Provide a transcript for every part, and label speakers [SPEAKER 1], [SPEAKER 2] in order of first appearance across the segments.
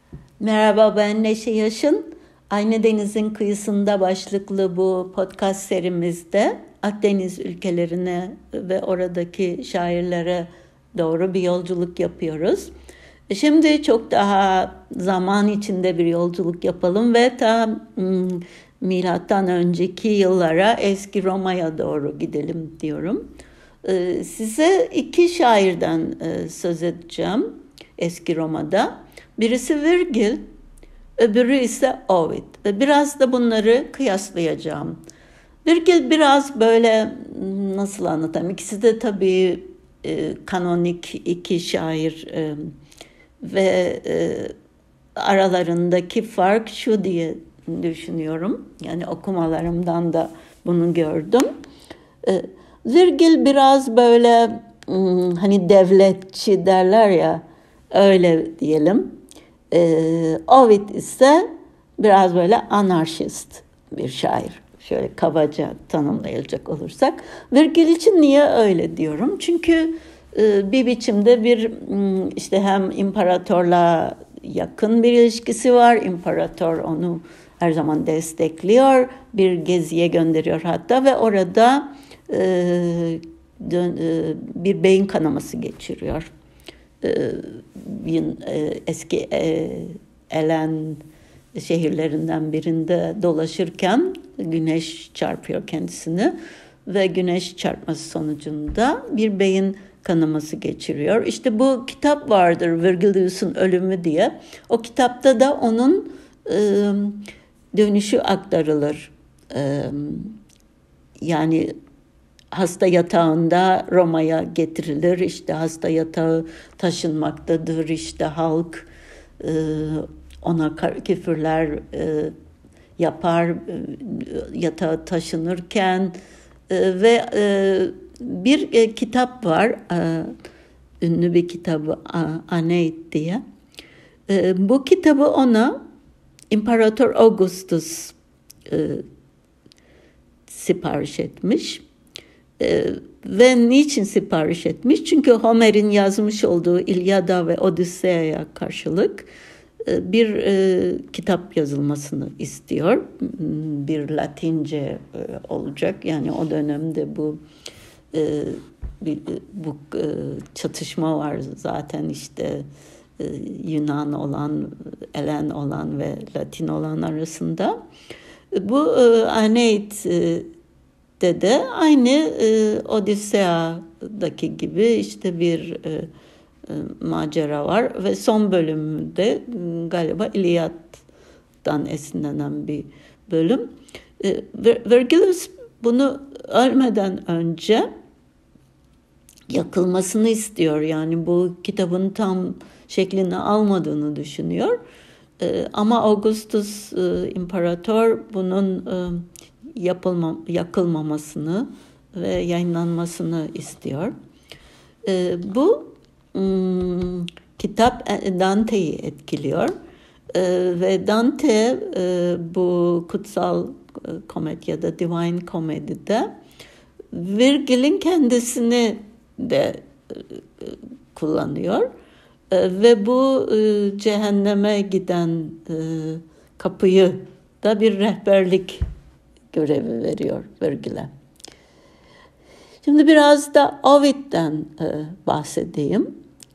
[SPEAKER 1] Merhaba, ben Neşe Yaşın. Aynı Deniz'in kıyısında başlıklı bu podcast serimizde Akdeniz ülkelerine ve oradaki şairlere doğru bir yolculuk yapıyoruz. Şimdi çok daha zaman içinde bir yolculuk yapalım ve milattan önceki yıllara, eski Roma'ya doğru gidelim diyorum. Size iki şairden söz edeceğim eski Roma'da. Birisi Virgil, öbürü ise Ovid. Biraz da bunları kıyaslayacağım. Virgil biraz böyle nasıl anlatayım? İkisi de tabii kanonik iki şair ve aralarındaki fark şu diye düşünüyorum. Yani okumalarımdan da bunu gördüm. Virgil biraz böyle hani devletçi derler ya, öyle diyelim. Ovid ise biraz böyle anarşist bir şair. Şöyle kabaca tanımlayacak olursak. Virgil için niye öyle diyorum? Çünkü bir biçimde bir işte hem imparatorla yakın bir ilişkisi var. İmparator onu her zaman destekliyor. Bir geziye gönderiyor hatta ve orada bir beyin kanaması geçiriyor. Eski Elen şehirlerinden birinde dolaşırken güneş çarpıyor kendisini ve güneş çarpması sonucunda bir beyin kanaması geçiriyor. İşte bu kitap vardır, Virgilius'un Ölümü diye. O kitapta da onun dönüşü aktarılır. Yani hasta yatağında Roma'ya getirilir. İşte hasta yatağı taşınmaktadır. İşte halk ona küfürler yapar yatağı taşınırken ve bir kitap var. Ünlü bir kitabı Aeneid diye. Bu kitabı ona İmparator Augustus sipariş etmiş. Ve niçin sipariş etmiş? Çünkü Homer'in yazmış olduğu İlyada ve Odisea'ya karşılık bir kitap yazılmasını istiyor. Bir Latince olacak. Yani o dönemde bu çatışma var zaten işte Yunan olan, Elen olan ve Latin olan arasında. Bu Aeneid de aynı Odisea'daki gibi işte bir macera var ve son bölümde galiba İlyad'dan esinlenen bir bölüm. Virgilius bunu ölmeden önce yakılmasını istiyor. Yani bu kitabın tam şeklini almadığını düşünüyor. Ama Augustus İmparator bunun yakılmamasını ve yayınlanmasını istiyor. Bu kitap Dante'yi etkiliyor ve Dante bu kutsal komedyada, Divine Comedy'de Virgil'in kendisini de kullanıyor ve bu cehenneme giden kapıyı da bir rehberlik görevi veriyor Virgil'e. Şimdi biraz da Ovid'den bahsedeyim.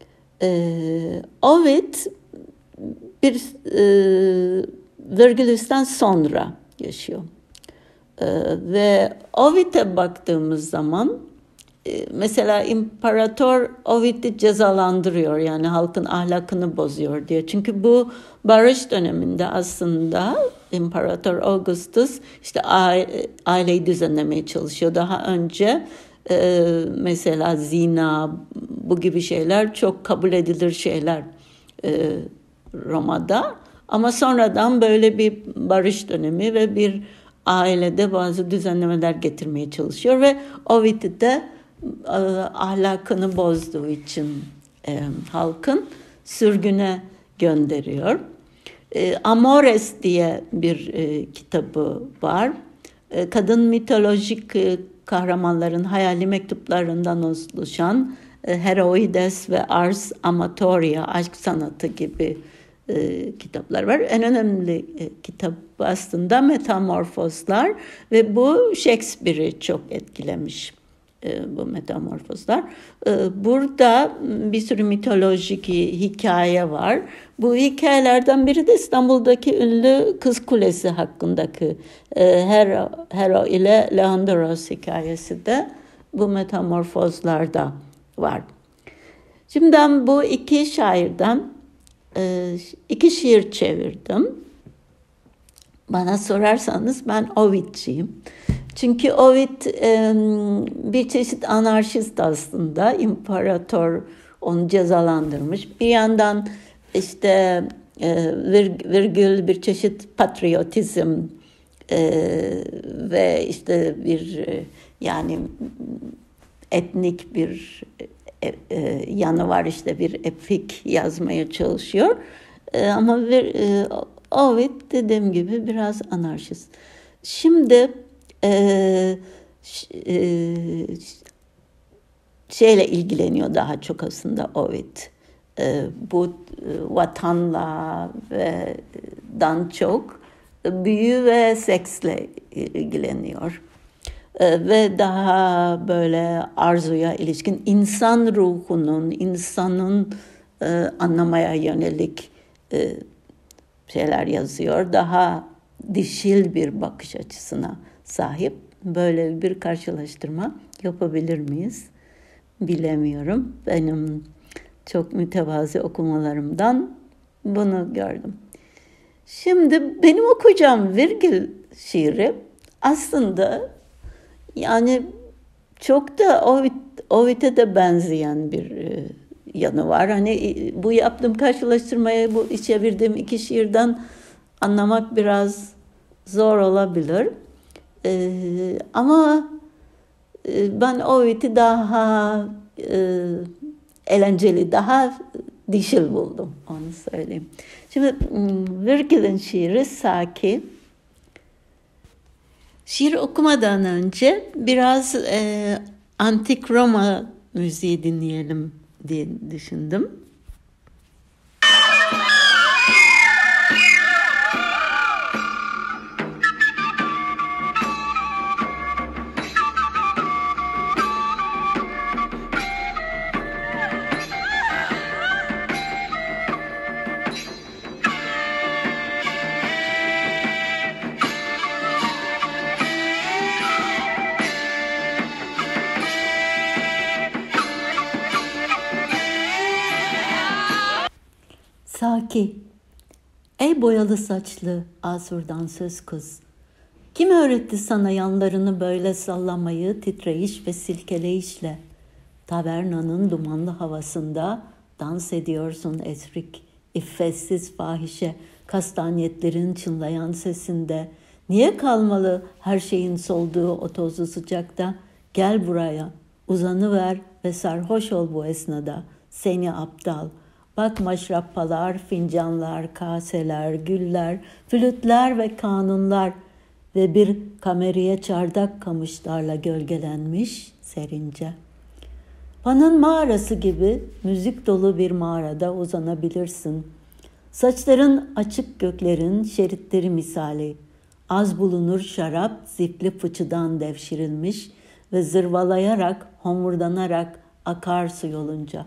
[SPEAKER 1] Ovid bir Virgilius'tan sonra yaşıyor. Ve Ovid'e baktığımız zaman mesela imparator Ovid'i cezalandırıyor, yani halkın ahlakını bozuyor diye. Çünkü bu barış döneminde aslında İmparator Augustus işte aileyi düzenlemeye çalışıyor. Daha önce mesela zina, bu gibi şeyler çok kabul edilir şeyler Roma'da. Ama sonradan böyle bir barış dönemi ve bir ailede bazı düzenlemeler getirmeye çalışıyor ve Ovid'i de ahlakını bozduğu için halkın sürgüne gönderiyor. Amores diye bir kitabı var. Kadın mitolojik kahramanların hayali mektuplarından oluşan Heroides ve Ars Amatoria, aşk sanatı gibi kitaplar var. En önemli kitap aslında Metamorfozlar ve bu Shakespeare'i çok etkilemiş. Bu Metamorfozlar. Burada bir sürü mitolojik hikaye var. Bu hikayelerden biri de İstanbul'daki ünlü Kız Kulesi hakkındaki Hero ile Leandros hikayesi de bu Metamorfozlarda var. Şimdi ben bu iki şairden iki şiir çevirdim. Bana sorarsanız ben Ovid'ciyim. Çünkü Ovid bir çeşit anarşist aslında. İmparator onu cezalandırmış. Bir yandan işte virgül bir çeşit patriotizm ve işte bir yani etnik bir yanı var, işte bir epik yazmaya çalışıyor. Ama Ovid dediğim gibi biraz anarşist. Şimdi şeyle ilgileniyor daha çok aslında Ovid. Bu vatanla ve dan çok büyü ve seksle ilgileniyor. Ve daha böyle arzuya ilişkin insan ruhunun, insanın anlamaya yönelik şeyler yazıyor. Daha dişil bir bakış açısına sahip. Böyle bir karşılaştırma yapabilir miyiz? Bilemiyorum. Benim çok mütevazi okumalarımdan bunu gördüm. Şimdi benim okuyacağım Virgil şiiri aslında yani çok da Ovid'e de benzeyen bir yanı var. Hani bu yaptığım karşılaştırmayı bu çevirdiğim iki şiirden anlamak biraz zor olabilir. Ama ben Ovid'i daha eğlenceli, daha dişil buldum, onu söyleyeyim. Şimdi Virgil'in şiiri Saki. Şiir okumadan önce biraz antik Roma müziği dinleyelim diye düşündüm. Saki, ey boyalı saçlı Asur'dan söz kız, kim öğretti sana yanlarını böyle sallamayı titreyiş ve silkeleyişle? Tavernanın dumanlı havasında dans ediyorsun esrik, iffetsiz fahişe, kastaniyetlerin çınlayan sesinde. Niye kalmalı her şeyin solduğu o tozlu sıcakta? Gel buraya, uzanıver ve sarhoş ol bu esnada, seni aptal. Bak maşrappalar, fincanlar, kaseler, güller, flütler ve kanunlar ve bir kameriye çardak kamışlarla gölgelenmiş serince. Pan'ın mağarası gibi müzik dolu bir mağarada uzanabilirsin. Saçların açık göklerin şeritleri misali. Az bulunur şarap zifli fıçıdan devşirilmiş ve zırvalayarak, homurdanarak akar su yolunca.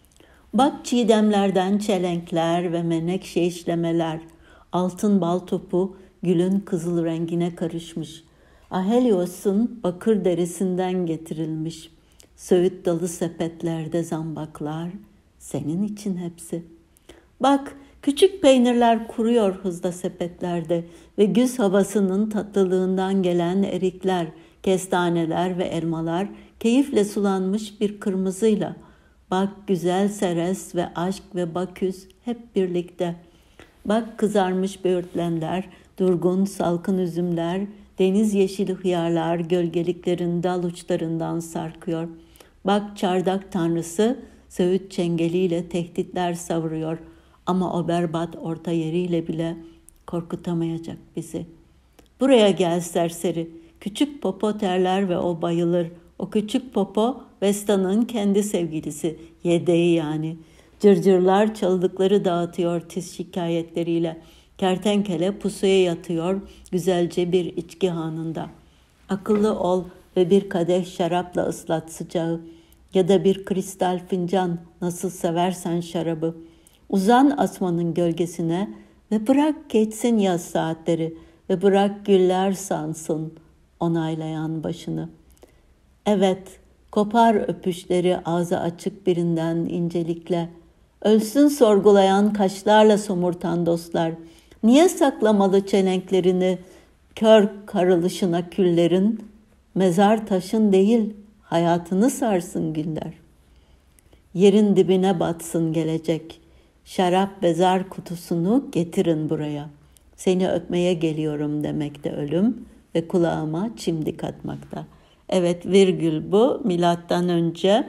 [SPEAKER 1] Bak çiğdemlerden çelenkler ve menekşe işlemeler, altın bal topu gülün kızıl rengine karışmış. Ahelios'un bakır derisinden getirilmiş. Söğüt dalı sepetlerde zambaklar, senin için hepsi. Bak küçük peynirler kuruyor hızla sepetlerde ve güz havasının tatlılığından gelen erikler, kestaneler ve elmalar keyifle sulanmış bir kırmızıyla. Bak güzel Seres ve aşk ve Baküs hep birlikte. Bak kızarmış böğürtlenler, durgun salkın üzümler, deniz yeşili hıyarlar gölgeliklerin dal uçlarından sarkıyor. Bak çardak tanrısı söğüt çengeliyle tehditler savuruyor ama o berbat orta yeriyle bile korkutamayacak bizi. Buraya gel serseri, küçük popo terler ve o bayılır. O küçük popo Vesta'nın kendi sevgilisi, yedeği yani. Cırcırlar çalılıkları dağıtıyor tiz şikayetleriyle. Kertenkele pusuya yatıyor güzelce bir içki hanında. Akıllı ol ve bir kadeh şarapla ıslat sıcağı. Ya da bir kristal fincan, nasıl seversen şarabı. Uzan asmanın gölgesine ve bırak geçsin yaz saatleri ve bırak güller sansın onaylayan başını. Evet, kopar öpüşleri ağzı açık birinden incelikle. Ölsün sorgulayan kaşlarla somurtan dostlar. Niye saklamalı çelenklerini kör karılışına küllerin? Mezar taşın değil, hayatını sarsın güller. Yerin dibine batsın gelecek. Şarap ve zar kutusunu getirin buraya. Seni öpmeye geliyorum demekte ölüm ve kulağıma çimdik atmakta. Evet, virgül bu. Milattan önce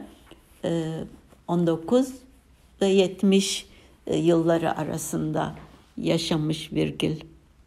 [SPEAKER 1] 19 ve 70 yılları arasında yaşamış virgül.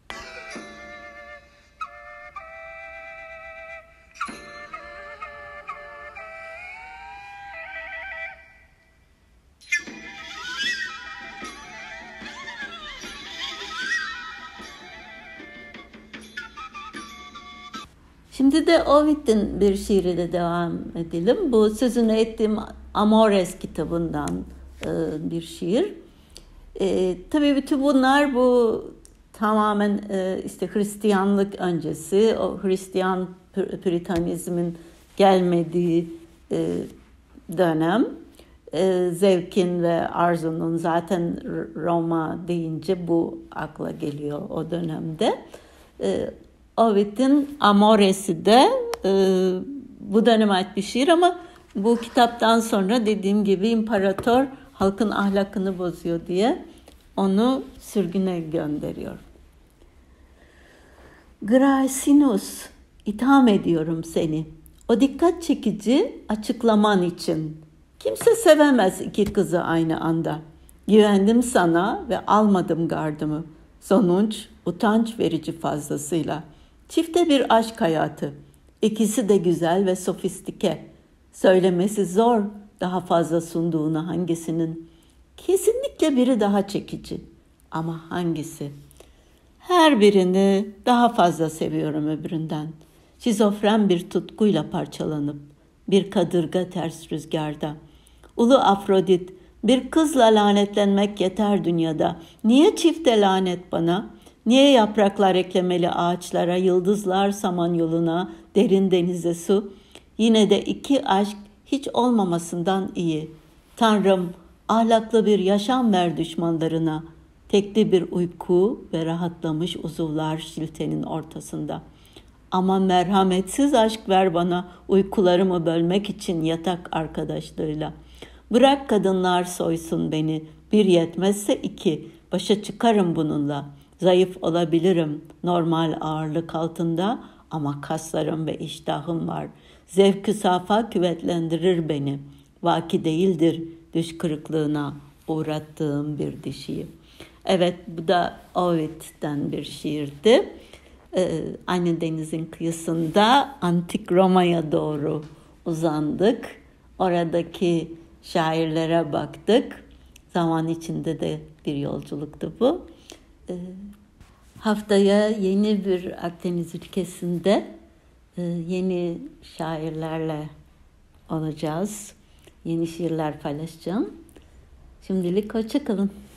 [SPEAKER 1] Şimdi de Ovid'in bir şiiriyle devam edelim. Bu sözünü ettiğim Amores kitabından bir şiir. Tabii bütün bunlar bu tamamen işte Hristiyanlık öncesi, o Hristiyan Püritanizmin gelmediği dönem. Zevkin ve arzunun zaten Roma deyince bu akla geliyor o dönemde. Ovid'in Amores'i de bu döneme ait bir şiir ama bu kitaptan sonra dediğim gibi imparator halkın ahlakını bozuyor diye onu sürgüne gönderiyor. Gracinus, itham ediyorum seni. O dikkat çekici açıklaman için. Kimse sevemez iki kızı aynı anda. Güvendim sana ve almadım gardımı. Sonuç utanç verici fazlasıyla. Çifte bir aşk hayatı. İkisi de güzel ve sofistike. Söylemesi zor daha fazla sunduğunu hangisinin. Kesinlikle biri daha çekici. Ama hangisi? Her birini daha fazla seviyorum öbüründen. Şizofren bir tutkuyla parçalanıp, bir kadırga ters rüzgarda. Ulu Afrodit, bir kızla lanetlenmek yeter dünyada. Niye çifte lanet bana? Niye yapraklar eklemeli ağaçlara, yıldızlar saman yoluna, derin denize su? Yine de iki aşk hiç olmamasından iyi. Tanrım, ahlaklı bir yaşam ver düşmanlarına. Tekli bir uyku ve rahatlamış uzuvlar şiltenin ortasında. Ama merhametsiz aşk ver bana uykularımı bölmek için yatak arkadaşlığıyla. Bırak kadınlar soysun beni, bir yetmezse iki, başa çıkarım bununla. Zayıf olabilirim normal ağırlık altında ama kaslarım ve iştahım var. Zevk-ü safa küvetlendirir beni. Vaki değildir düş kırıklığına uğrattığım bir dişiyi. Evet, bu da Ovid'den bir şiirdi. Aynı denizin kıyısında antik Roma'ya doğru uzandık. Oradaki şairlere baktık. Zaman içinde de bir yolculuktu bu. Haftaya yeni bir Akdeniz ülkesinde yeni şairlerle olacağız. Yeni şiirler paylaşacağım. Şimdilik hoşça kalın.